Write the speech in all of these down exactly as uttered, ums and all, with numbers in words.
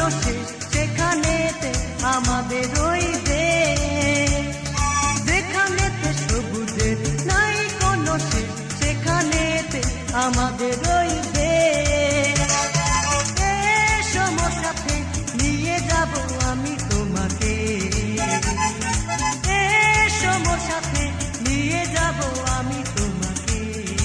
কোনো শেষ সেখানেতে আমাদের ওই দেশ, যেখানেতে সবুজের নাই কোনো শেষ সেখানেতে আমাদের ওই দেশ। এসো মোর সাথে নিয়ে যাব আমি তোমাকে, এসো মোর সাথে নিয়ে যাব আমি তোমাকে,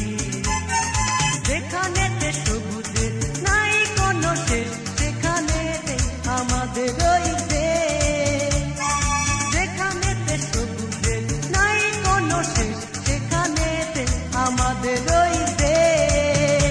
যেখানেতে সবুজের নাই কোনো শেষ সেখানেতে আমাদের ওই দেশ, যেখানেতে সবুজের নাই কোনো শেষ সেখানেতে আমাদের ওই দেশ।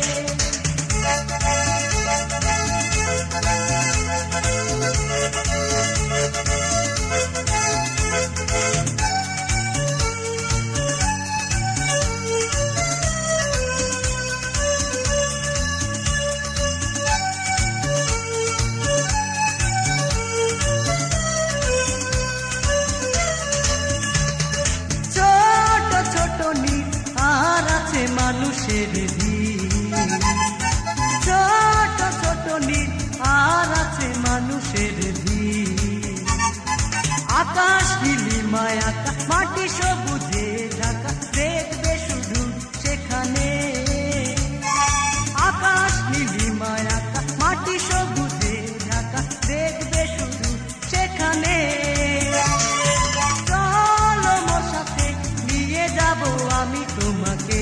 মানুষের ভিড়, ছোট ছোট নীল আর আছে মানুষের ভিড়, আকাশ নীলিমায় আঁকা মাটি সবুজে ঢাকা, দেখবে শুধু সেখানে। আকাশ নীলিমায় আঁকা মাটি সবুজে ঢাকা, দেখবে শুধু সেখানে। চলো মোর সাথে নিয়ে যাব আমি তোমাকে,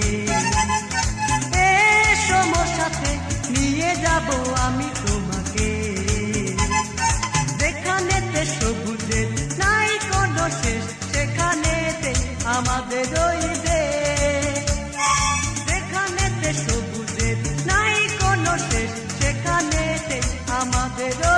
এসো মোর সাথে নিয়ে যাব আমি তোমাকে, যেখানেতে সবুজের নাই কোনো শেষ সেখানেতে আমাদের ওই দেশ, যেখানেতে সবুজের নাই কোনো শেষ সেখানেতে আমাদের